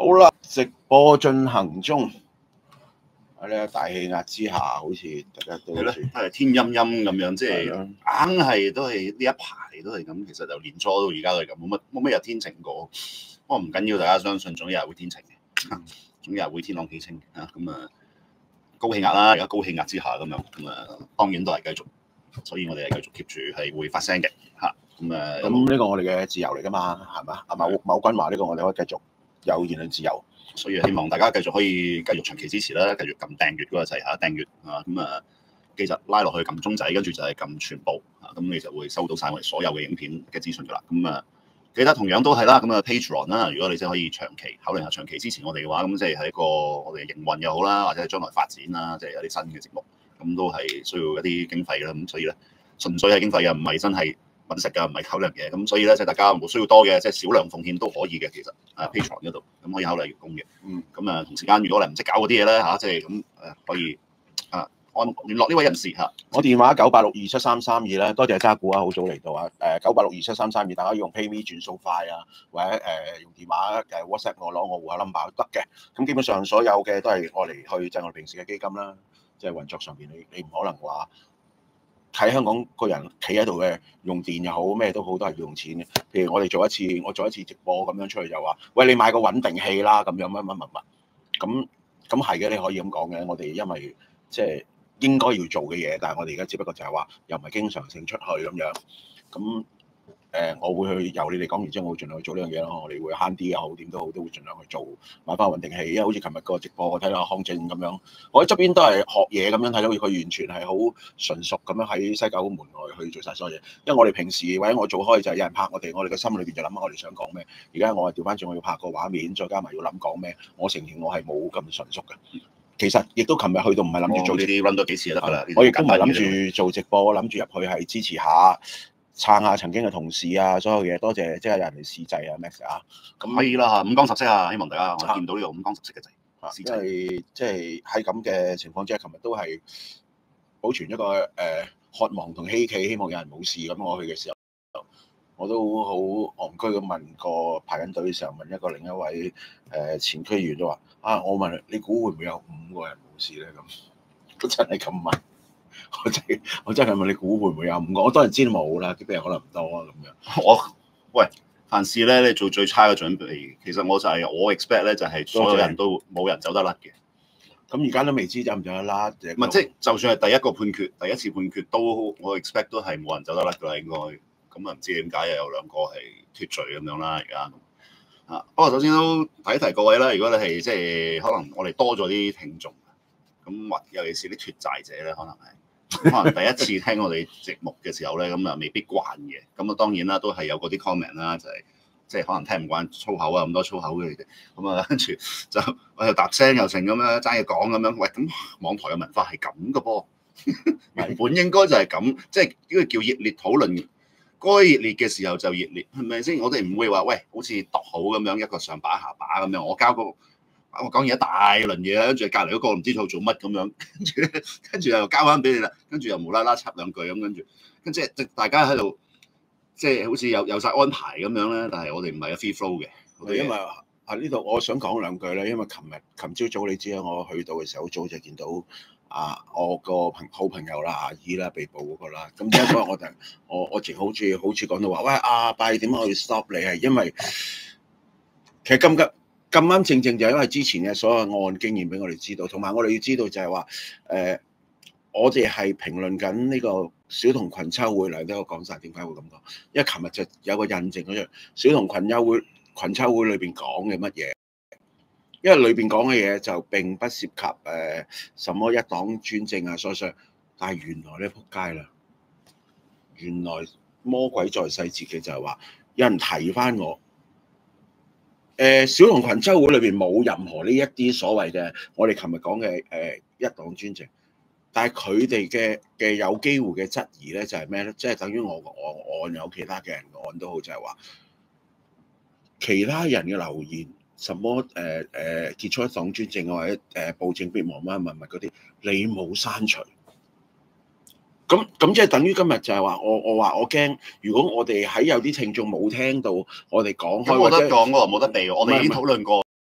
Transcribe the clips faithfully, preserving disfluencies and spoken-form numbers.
好啦，直播進行中。喺呢個大氣壓之下，好似大家都係咯，都係天陰陰咁樣，即係硬係都係呢一排都係咁。其實由年初到而家都係咁，冇乜冇乜日天晴過。不過唔緊要，大家相信總有一日會天晴嘅，總有一日會天朗氣清嚇。咁啊，高氣壓啦，而家高氣壓之下咁樣，咁啊當然都係繼續，所以我哋係繼續 keep 住係會發聲嘅嚇。咁啊， 咁呢個我哋嘅自由嚟㗎嘛，係嘛？阿某某君話呢個我哋可以繼續有言論自由。 所以希望大家繼續可以繼續長期支持啦，繼續撳訂閱嗰個掣嚇，訂閱啊咁啊，記實拉落去撳鐘仔，跟住就係撳全部啊，咁你就會收到晒我哋所有嘅影片嘅資訊㗎啦。咁啊，記得同樣都係啦，咁啊 Patreon 啦，如果你真係可以長期考慮下長期支持我哋嘅話，咁即係喺一個我哋嘅營運又好啦，或者係將來發展啦，即係有啲新嘅節目，咁都係需要一啲經費啦。咁所以咧，純粹係經費嘅，唔係真係揾食㗎，唔係考量嘅，咁所以咧即係大家冇需要多嘅，即係少量奉獻都可以嘅，其實啊 Patreon 嗰度咁可以考慮月供嘅， 嗯， 咁啊同時間如果你唔識搞嗰啲嘢咧嚇，即係咁誒可以啊按聯絡呢位人士嚇。 我電話九八六二七三三二咧，多謝渣古啊，好早嚟到啊，誒九八六二七三三二，大家用 PayMe 轉數快啊，或者誒、呃、用電話誒 WhatsApp 我攞我戶口 number 都得嘅，咁基本上所有嘅都係我嚟去就係我哋平時嘅基金啦，即係運作上邊你你唔可能話。喺香港個人企喺度嘅用電又好咩都好，都係要用錢嘅。譬如我哋做一次，我做一次直播咁樣出去就話，喂，你買個穩定器啦，咁樣乜乜乜乜。咁咁係嘅，你可以咁講嘅。我哋因為即係應該要做嘅嘢，但係我哋而家只不過就係話又唔係經常性出去咁樣。咁誒、呃，我會去由你哋講完之後，我會盡量去做呢樣嘢咯。我哋會慳啲又好，點都好，都會盡量去做買翻穩定器。因為好似琴日個直播，我睇到康正咁樣，我喺側邊都係學嘢咁樣睇到佢完全係好純熟咁樣喺西九門外去做晒所有嘢。因為我哋平時或者我做開就係有人拍我哋，我哋嘅心裏邊就諗下我哋想講咩。而家我係調翻轉，我要拍個畫面，再加埋要諗講咩。我承認我係冇咁純熟嘅。其實亦都琴日去到唔係諗住做呢啲 run 多幾次就得㗎啦。 我亦都唔係諗住做直播，我諗住入去係支持下。撐下曾經嘅同事啊，所有嘢多謝，即係有人嚟試製啊 Max 啊， 咁可以啦嚇，五光十色啊，希望大家我見到呢個五光十色嘅掣， 因為即係喺咁嘅情況之下，琴日都係保存一個誒、呃、渴望同希冀，希望有人冇事咁。我去嘅時候，我都好戇居咁問個排緊隊嘅時候，問一個另一位誒、呃、前區議員都話：啊，我問你估會唔會有五個人冇事咧？咁都真係咁問。我真係我真係問你估會唔會有五個？我當然知道冇啦，基本上可能唔多啊咁樣。 我喂，凡事咧你做最差嘅準備，其實我就係、是、我 expect 咧就係所有人都冇人走得甩嘅。 咁而家都未知走唔走得甩。唔係即係就算係第一個判決，第一次判決都我 expect 都係冇人走得甩㗎啦，應該。咁啊唔知點解又有兩個係脫罪咁樣啦而家。啊，不過首先都提一提各位啦，如果你係即係可能我哋多咗啲聽眾，咁或尤其是啲脫債者咧，可能係。可能第一次聽我哋節目嘅時候咧，咁啊未必慣嘅。咁啊當然啦，都係有嗰啲 comment 啦，就係即係可能聽唔慣粗口啊，咁多粗口嘅。咁啊跟住就我又答聲又成咁樣爭嘢講咁樣。喂，咁網台嘅文化係咁嘅噃，原本應該就係咁，即係呢個叫熱烈討論。該熱烈嘅時候就熱烈，係咪先？我哋唔會話喂，好似度好咁樣一個上把下把咁樣。我交個我講完一大輪嘢，跟住隔離嗰個唔知做做乜咁樣，跟住跟住又交翻俾你啦，跟住又無啦啦插兩句咁，跟住跟住即係大家喺度，即係好似有有曬安排咁樣咧。但係我哋唔係 free flow 嘅。 因為喺呢度我想講兩句咧，因為琴日琴朝早你知啦，我去到嘅時候好早就見到啊我個朋好朋友啦阿姨啦被捕嗰個啦。咁之後我就我我直好似好似講到話，喂阿拜點解我要 stop 你？係因為其實咁急。咁啱正正就係因為之前嘅所有案經驗俾我哋知道，同埋我哋要知道就係話，誒、呃，我哋係評論緊呢個小童群秋會嚟，都有講晒點解會咁講。因為琴日就有個印證嗰樣小童群秋會群秋會裏邊講嘅乜嘢，因為裏邊講嘅嘢就並不涉及誒、呃、什麼一黨專政啊，所以所但係原來咧撲街啦，原來魔鬼在細節嘅就係話，有人提翻我。誒小童群秋會裏邊冇任何呢一啲所謂嘅，我哋琴日講嘅誒一黨專政，但係佢哋嘅嘅有機會嘅質疑咧就係咩咧？即係等於我個案有其他嘅人個案都好，就係話其他人嘅留言，什麼誒誒結束一黨專政或者誒暴政必亡乜乜乜嗰啲，你冇刪除。咁咁即係等於今日就係話我我話我驚，如果我哋喺有啲聽眾冇聽到我哋講開， 冇得講喎，冇得避，我哋已經討論過。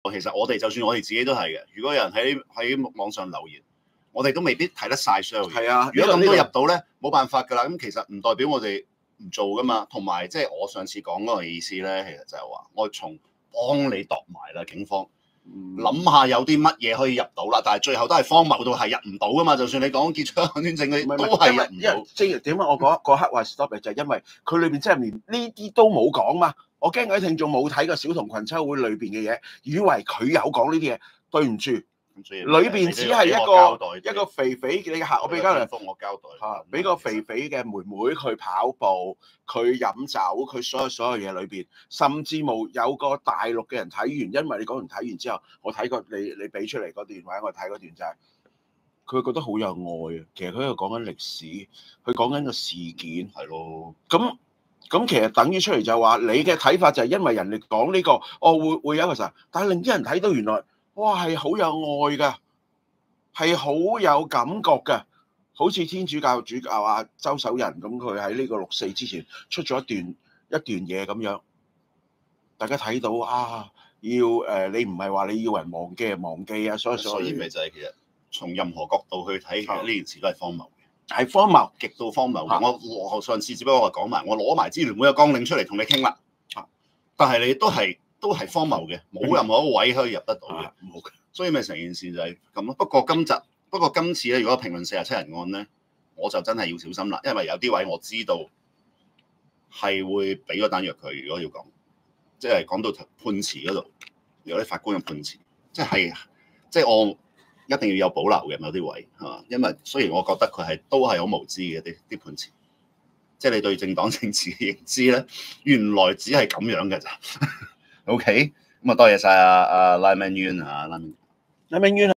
其實我哋就算我哋自己都係嘅。如果有人喺喺網上留言，我哋都未必睇得晒所有嘢。 係啊， 如果咁多呢個入到咧，冇辦法㗎啦。咁其實唔代表我哋唔做噶嘛。同埋即係我上次講嗰個意思咧，其實就係話我從幫你度埋啦，警方諗下有啲乜嘢可以入到啦。但係最後都係荒謬到係入唔到噶嘛。就算你講結束許願證，佢都係入唔到。 即係點解我嗰嗰刻話 stop 就係因為佢裏邊真係連呢啲都冇講嘛。我驚嗰啲聽眾冇睇過小童群秋會裏邊嘅嘢，以為佢有講呢啲嘢。對唔住，裏邊只係一個一個肥肥嘅客，我俾交代， 我交代嚇，俾個肥肥嘅妹妹佢跑步，佢飲酒，佢所有所有嘢裏邊，甚至冇有個大陸嘅人睇完，因為你講完睇完之後，我睇過你你俾出嚟嗰段，或者我睇嗰段就係佢覺得好有愛啊。其實佢喺度講緊歷史，佢講緊個事件， 係咯。 咁咁其實等於出嚟就話你嘅睇法就係因為人哋講呢個，哦會會有一個時候，但係另啲人睇到原來。哇，係好有愛㗎，係好有感覺㗎，好似天主教主教啊周守仁咁，佢喺呢個六四之前出咗一段一段嘢咁樣，大家睇到啊，要誒、呃、你唔係話你要人忘記就忘記啊，所以所以咪就係其實從任何角度去睇，其實呢件事都係荒謬嘅， 係荒謬， 極度荒謬嘅。我我上次只不過話講埋，我攞埋支聯會嘅綱領出嚟同你傾啦，但係你都係。都係荒謬嘅，冇任何一個位可以入得到嘅， 冇嘅。 所以咪成件事就係咁咯。不過今集，不過今次咧，如果評論四十七人案咧，我就真係要小心啦，因為有啲位我知道係會俾嗰單藥佢。如果要講，即係講到判詞嗰度，有啲法官嘅判詞，即係即係我一定要有保留嘅某啲位係嘛？因為雖然我覺得佢係都係好無知嘅啲啲判詞，即係你對政黨政治嘅認知咧，原來只係咁樣嘅咋。OK，咁啊多謝晒阿阿拉明淵啊，拉明拉明淵。